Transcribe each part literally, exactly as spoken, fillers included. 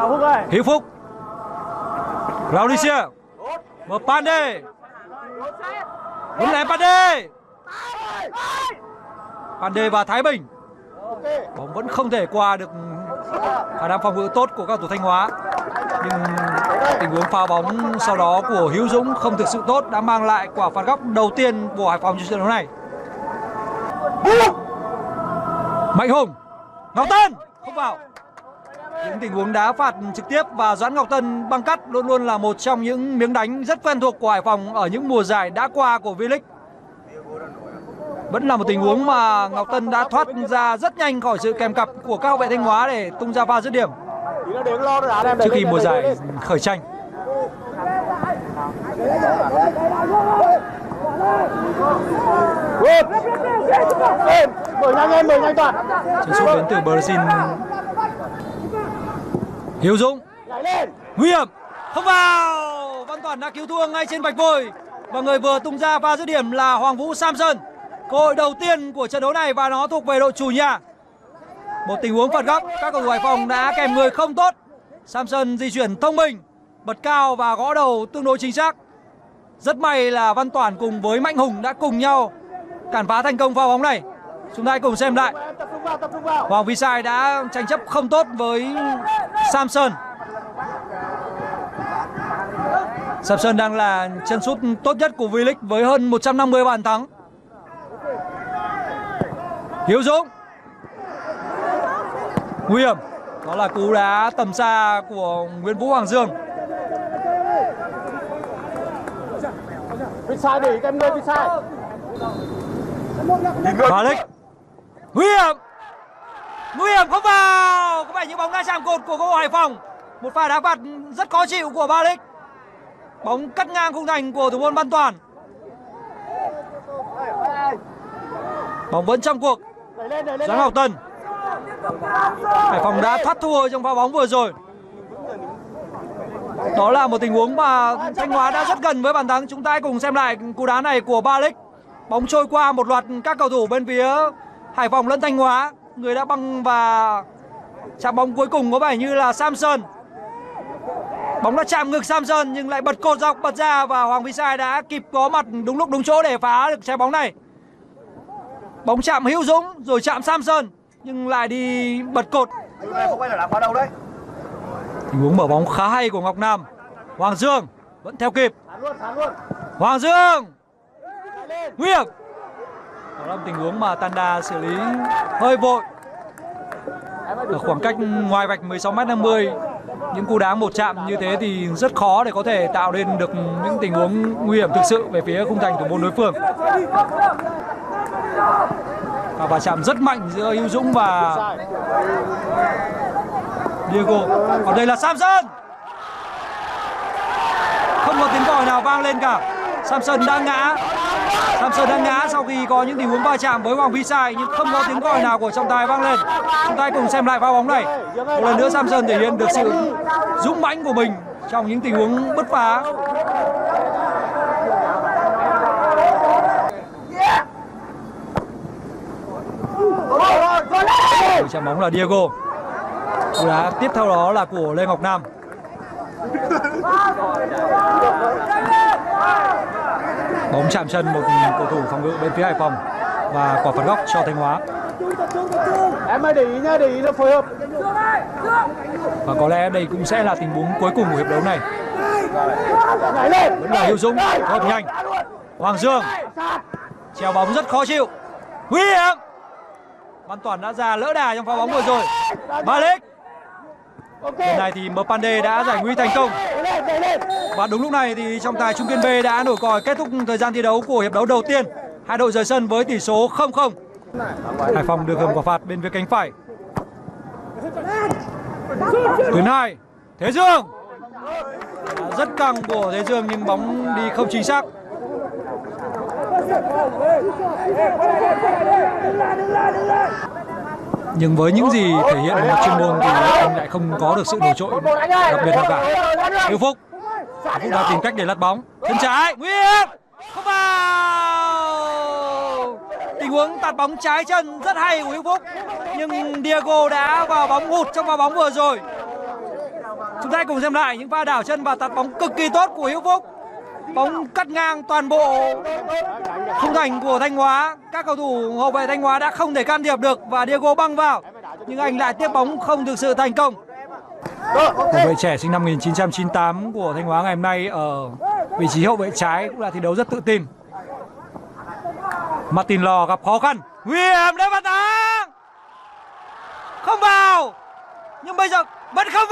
Hữu Phúc, Claudicia, Mpande, vẫn là Mpande, Mpande và Thái Bình. Bóng vẫn không thể qua được khả năng phòng ngự tốt của các cầu thủ Thanh Hóa, nhưng tình huống phá bóng sau đó của Hữu Dũng không thực sự tốt đã mang lại quả phạt góc đầu tiên của Hải Phòng trong trận đấu này. Mạnh Hùng, Ngọc Tân không vào. Những tình huống đá phạt trực tiếp và Doãn Ngọc Tân băng cắt luôn luôn là một trong những miếng đánh rất quen thuộc của Hải Phòng ở những mùa giải đã qua của V-League. Vẫn là một tình huống mà Ngọc Tân đã thoát ra rất nhanh khỏi sự kèm cặp của các hậu vệ Thanh Hóa để tung ra pha dứt điểm trước khi mùa giải khởi tranh. Chân sút đến từ Brazil. Hiếu Dũng, nguy hiểm, không vào. Văn Toản đã cứu thua ngay trên vạch vôi và người vừa tung ra pha dứt điểm là Hoàng Vũ Samson. Cơ hội đầu tiên của trận đấu này và nó thuộc về đội chủ nhà. Một tình huống phạt góc, các cầu thủ Hải Phòng đã kèm người không tốt. Samson di chuyển thông minh, bật cao và gõ đầu tương đối chính xác. Rất may là Văn Toản cùng với Mạnh Hùng đã cùng nhau cản phá thành công pha bóng này. Chúng ta hãy cùng xem lại. Hoàng Vi Sai đã tranh chấp không tốt với Samson. Samson đang là chân sút tốt nhất của V-League với hơn một trăm năm mươi bàn thắng. Hiếu Dũng, nguy hiểm, đó là cú đá tầm xa của Nguyễn Vũ Hoàng Dương. Malik, nguy hiểm, nguy hiểm, không vào. Có vẻ như bóng đã chạm cột của câu lạc bộ Hải Phòng. Một pha đá phạt rất khó chịu của Malik. Bóng cắt ngang khung thành của thủ môn Văn Toản. Bóng vẫn trong cuộc. Doãn Ngọc Tân. Hải Phòng đã thoát thua trong pha bóng vừa rồi. Đó là một tình huống mà Thanh Hóa đã rất gần với bàn thắng. Chúng ta hãy cùng xem lại cú đá này của Malik. Bóng trôi qua một loạt các cầu thủ bên phía Hải Phòng lẫn Thanh Hóa. Người đã băng và chạm bóng cuối cùng có vẻ như là Samson. Bóng đã chạm ngực Samson nhưng lại bật cột dọc bật ra và Hoàng Vi Sai đã kịp có mặt đúng lúc đúng chỗ để phá được trái bóng này. Bóng chạm Hữu Dũng rồi chạm Samson nhưng lại đi bật cột. Tình huống mở bóng khá hay của Ngọc Nam. Hoàng Dương vẫn theo kịp. Hoàng Dương, nguy hiểm. Đó là một tình huống mà Tanda xử lý hơi vội. Ở khoảng cách ngoài vạch mười sáu mét năm mươi, những cú đá một chạm như thế thì rất khó để có thể tạo nên được những tình huống nguy hiểm thực sự về phía khung thành thủ môn đối phương. Và va chạm rất mạnh giữa Hữu Dũng và Diego. Còn đây là Samson. Không có tiếng còi nào vang lên cả. Samson đã ngã. Samson đã ngã sau khi có những tình huống va chạm với Hoàng Vi Sai nhưng không có tiếng còi nào của trọng tài vang lên. Chúng ta cùng xem lại pha bóng này. Một lần nữa Samson thể hiện được sự dũng mãnh của mình trong những tình huống bứt phá. Người chạm bóng là Diego. Cú đá tiếp theo đó là của Lê Ngọc Nam. Bóng chạm chân một cầu thủ phòng ngự bên phía Hải Phòng và quả phạt góc cho Thanh Hóa. Em hãy để ý nha, để ý là phối hợp. Và có lẽ đây cũng sẽ là tình huống cuối cùng của hiệp đấu này. Vẫn là Hữu Dũng hợp nhanh. Hoàng Dương treo bóng rất khó chịu, nguy hiểm. Văn Toản đã ra lỡ đà trong pha bóng vừa rồi. Malik. Lần này thì Mpande đã giải nguy thành công. Và đúng lúc này thì trọng tài Trung Kiên B đã nổi còi kết thúc thời gian thi đấu của hiệp đấu đầu tiên. Hai đội rời sân với tỷ số không không. Hải Phòng được hưởng quả phạt bên phía cánh phải. Tuyến hai, Thế Dương. Rất căng của Thế Dương nhưng bóng đi không chính xác. Nhưng với những gì thể hiện về mặt chuyên môn thì anh lại không có được sự nổi trội đặc biệt nào cả. Hữu Phúc cũng đã tìm cách để lật bóng. Chân trái, nguy hiểm, không vào. Tình huống tạt bóng trái chân rất hay của Hữu Phúc nhưng Diego đã vào bóng hụt trong pha bóng vừa rồi. Chúng ta hãy cùng xem lại những pha đảo chân và tạt bóng cực kỳ tốt của Hữu Phúc. Bóng cắt ngang toàn bộ khung thành của Thanh Hóa. Các cầu thủ hậu vệ Thanh Hóa đã không thể can thiệp được và Diego băng vào, nhưng anh lại tiếp bóng không thực sự thành công. Hậu vệ trẻ sinh năm một nghìn chín trăm chín mươi tám của Thanh Hóa ngày hôm nay ở vị trí hậu vệ trái cũng là thi đấu rất tự tin. Martin Lò gặp khó khăn, nguy hiểm đấy, Văn Thắng không vào, nhưng bây giờ vẫn không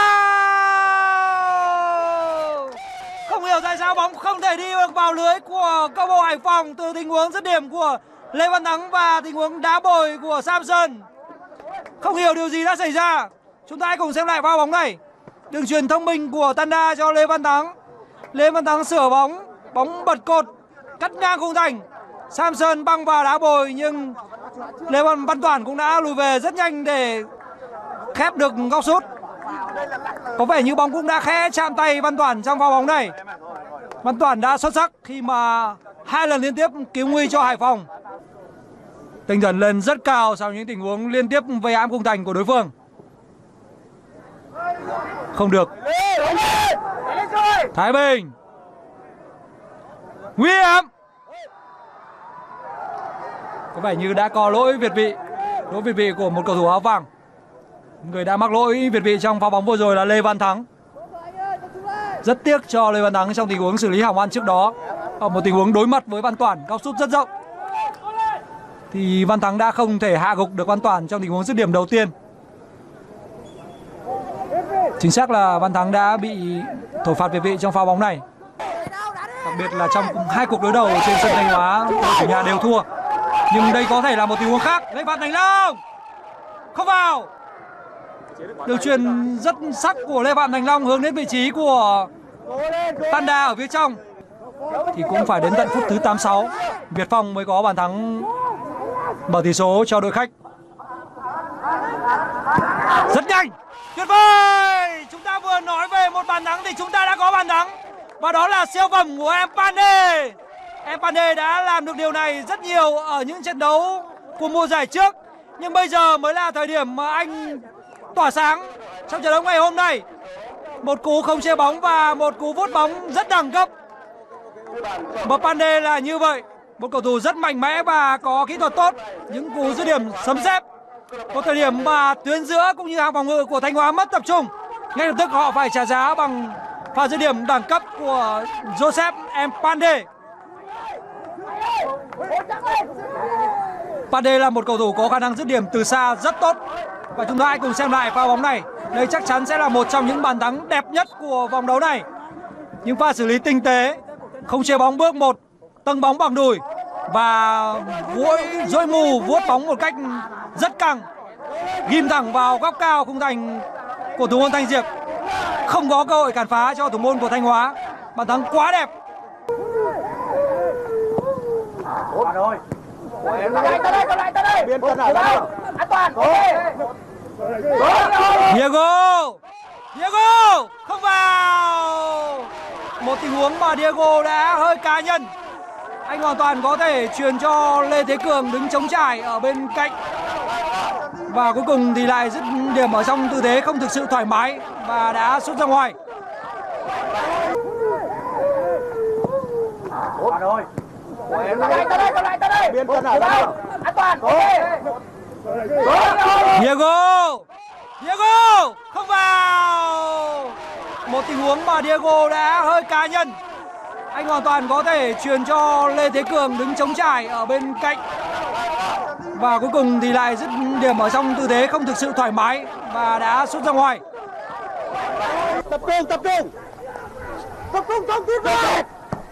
vào. Không hiểu tại sao bóng không thể đi được vào lưới của câu lạc bộ Hải Phòng từ tình huống dứt điểm của Lê Văn Thắng và tình huống đá bồi của Samson. Không hiểu điều gì đã xảy ra. Chúng ta hãy cùng xem lại pha bóng này. Đường chuyền thông minh của Tanda cho Lê Văn Thắng. Lê Văn Thắng sửa bóng, bóng bật cột, cắt ngang khung thành. Samson băng vào đá bồi, nhưng Lê Văn, Văn Toản cũng đã lùi về rất nhanh để khép được góc sút. Có vẻ như bóng cũng đã khẽ chạm tay Văn Toản trong pha bóng này. Văn Toản đã xuất sắc khi mà hai lần liên tiếp cứu nguy cho Hải Phòng. Tinh thần lên rất cao sau những tình huống liên tiếp vây ám khung thành của đối phương. Không được. Thái Bình, nguy hiểm. Có vẻ như đã có lỗi việt vị, lỗi việt vị của một cầu thủ áo vàng. Người đã mắc lỗi việt vị trong pha bóng vừa rồi là Lê Văn Thắng. Rất tiếc cho Lê Văn Thắng trong tình huống xử lý hỏng ăn trước đó. Ở một tình huống đối mặt với Văn Toản, góc sút rất rộng, thì Văn Thắng đã không thể hạ gục được Văn Toản trong tình huống dứt điểm đầu tiên. Chính xác là Văn Thắng đã bị thổi phạt việt vị trong pha bóng này. Đặc biệt là trong hai cuộc đối đầu trên sân Thanh Hóa, đội chủ nhà đều thua. Nhưng đây có thể là một tình huống khác. Lấy phạt Thành Long không vào. Đường chuyền rất sắc của Lê Phạm Thành Long hướng đến vị trí của Tanda ở phía trong. Thì cũng phải đến tận phút thứ tám mươi sáu Việt Phong mới có bàn thắng mở tỷ số cho đội khách. Rất nhanh, tuyệt vời. Chúng ta vừa nói về một bàn thắng thì chúng ta đã có bàn thắng, và đó là siêu phẩm của Mpande. Mpande đã làm được điều này rất nhiều ở những trận đấu của mùa giải trước, nhưng bây giờ mới là thời điểm mà anh tỏa sáng trong trận đấu ngày hôm nay. Một cú không chê bóng và một cú vút bóng rất đẳng cấp. Mpande là như vậy, một cầu thủ rất mạnh mẽ và có kỹ thuật tốt. Những cú dứt điểm sấm sét, một thời điểm mà tuyến giữa cũng như hàng phòng ngự của Thanh Hóa mất tập trung, ngay lập tức họ phải trả giá bằng pha dứt điểm đẳng cấp của Joseph Mpande. Mpande là một cầu thủ có khả năng dứt điểm từ xa rất tốt, và chúng ta hãy cùng xem lại pha bóng này. Đây chắc chắn sẽ là một trong những bàn thắng đẹp nhất của vòng đấu này. Những pha xử lý tinh tế, không chê bóng bước một, tâng bóng bằng đùi và vội dối mù vuốt bóng một cách rất căng, ghim thẳng vào góc cao khung thành của thủ môn Thanh Diệp. Không có cơ hội cản phá cho thủ môn của Thanh Hóa. Bàn thắng quá đẹp. Rồi. An toàn. Diego, Diego không vào. Một tình huống mà Diego đã hơi cá nhân. Anh hoàn toàn có thể truyền cho Lê Thế Cường đứng chống trải ở bên cạnh, và cuối cùng thì lại dứt điểm ở trong tư thế không thực sự thoải mái và đã sút ra ngoài. Rồi. An toàn. Diego, Diego không vào. Một tình huống mà Diego đã hơi cá nhân. Anh hoàn toàn có thể truyền cho Lê Thế Cường đứng chống trải ở bên cạnh, và cuối cùng thì lại dứt điểm ở trong tư thế không thực sự thoải mái và đã sút ra ngoài. Tập trung, tập trung. Tập trung trong tuyến về.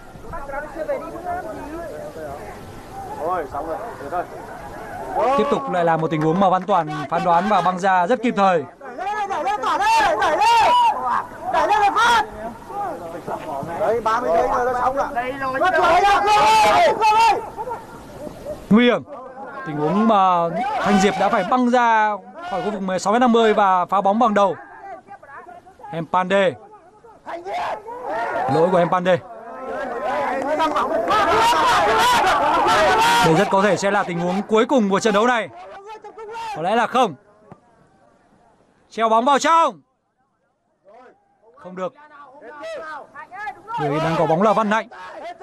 Rồi, xong rồi, được rồi. Tiếp tục lại là một tình huống mà Văn Toản phán đoán và băng ra rất kịp thời. Đẩy lên, Toản ơi, đẩy lên. Đẩy lên một phát. Đấy, ba mươi giây rồi nó xong rồi. Đây rồi. Nguy hiểm. Tình huống mà Thanh Diệp đã phải băng ra khỏi khu vực mười sáu mét năm mươi và phá bóng bằng đầu. Mpande. Lỗi của Mpande. Đây rất có thể sẽ là tình huống cuối cùng của trận đấu này. Có lẽ là không. Treo bóng vào trong. Không được. Người đang có bóng là Văn Hạnh.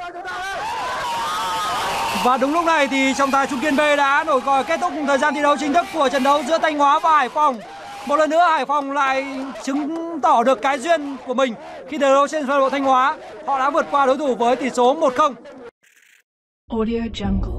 Và đúng lúc này thì trọng tài Trung Kiên B đã nổi còi kết thúc thời gian thi đấu chính thức của trận đấu giữa Thanh Hóa và Hải Phòng. Một lần nữa Hải Phòng lại chứng tỏ được cái duyên của mình khi thi đấu trên sân vận động Thanh Hóa. Họ đã vượt qua đối thủ với tỷ số một không. Audio Jungle.